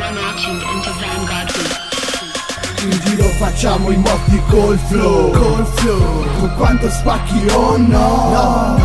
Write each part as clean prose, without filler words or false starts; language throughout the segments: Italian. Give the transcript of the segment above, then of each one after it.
In giro facciamo i morti col flow, con quanto spacchi oh no,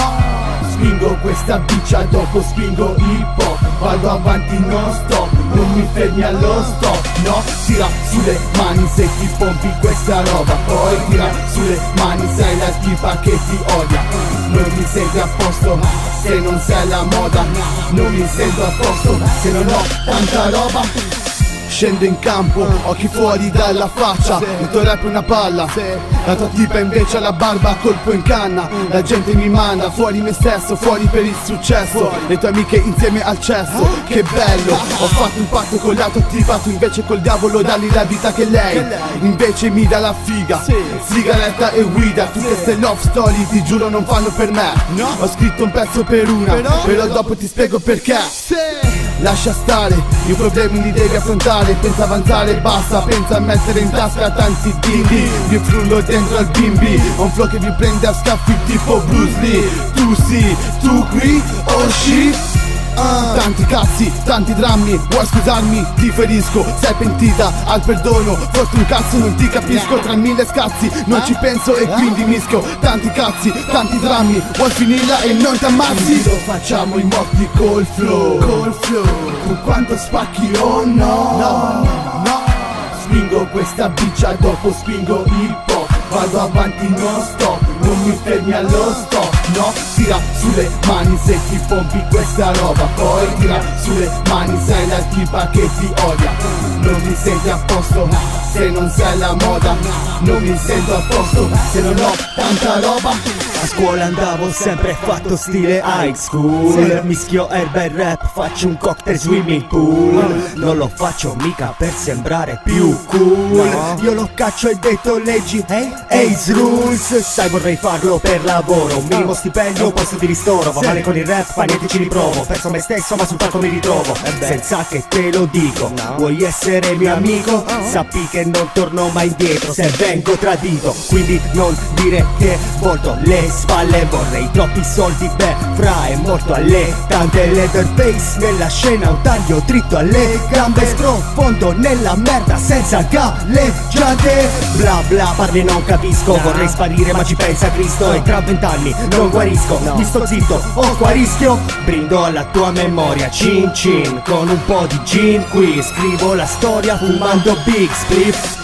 spingo questa biccia, dopo spingo hip hop, vado avanti non stop, non mi fermi allo stop, no, tira sulle mani se ti pompi questa roba, poi tira sulle mani sei la tipa che ti odia, non mi senti a posto se non sei alla moda, non mi sento a posto se non ho tanta roba. Scendo in campo, occhi fuori dalla faccia, il tuo rap è una palla, la tua tipa invece ha la barba a colpo in canna. La gente mi manda fuori me stesso, fuori per il successo, le tue amiche insieme al cesso, che bello. Ho fatto un patto con la tua tipa, tu invece col diavolo dalli la vita che lei invece mi dà la figa, sigaretta e guida. Tutte ste love story ti giuro non fanno per me, ho scritto un pezzo per una, però dopo ti spiego perché. Lascia stare, i problemi li devi affrontare, pensa avanzare, basta, pensa a mettere in tasca tanti dindi. Vi frullo dentro al bimbi, ho un flow che vi prende a scaffi tipo Bruce Lee. Tu sì, tu qui, oh shit. Tanti cazzi, tanti drammi, vuoi scusarmi? Ti ferisco, sei pentita al perdono, forse un cazzo non ti capisco. Tra mille scazzi non ci penso e quindi mischio tanti cazzi, tanti drammi, vuoi finirla e non ti ammazzi? Lo facciamo i morti col flow, con quanto spacchi oh no, spingo questa biccia, dopo spingo hip hop, vado avanti non stop, non mi fermi allo stop, no, tira sulle mani se ti pompi questa roba, poi tira sulle mani sei la tipa che ti odia, non mi senti a posto se non sei alla moda, non mi sento a posto se non ho tanta roba. A scuola andavo sempre fatto stile high school, mischio erba e rap, faccio un cocktail swimming pool. Non lo faccio mica per sembrare più cool, io lo caccio e detto leggi Ace Rules. Sai vorrei farlo per lavoro, un minimo stipendio, un posto di ristoro. Va male con il rap, fa niente ci riprovo, perso me stesso ma sul palco mi ritrovo, senza che te lo dico. Vuoi essere mio amico? Sappi che non torno mai indietro se vengo tradito, quindi non dire che volto le spalle. Vorrei troppi soldi, beh, fra è morto alle tante. Leatherface nella scena, un taglio dritto alle gambe, sprofondo nella merda senza galleggiante. Bla bla parli non capisco, vorrei sparire ma ci pensa Cristo. E tra 20 anni non guarisco, mi sto zitto, ho qua rischio. Brindo alla tua memoria, cin cin, con un po' di gin qui. Scrivo la storia fumando big spliff.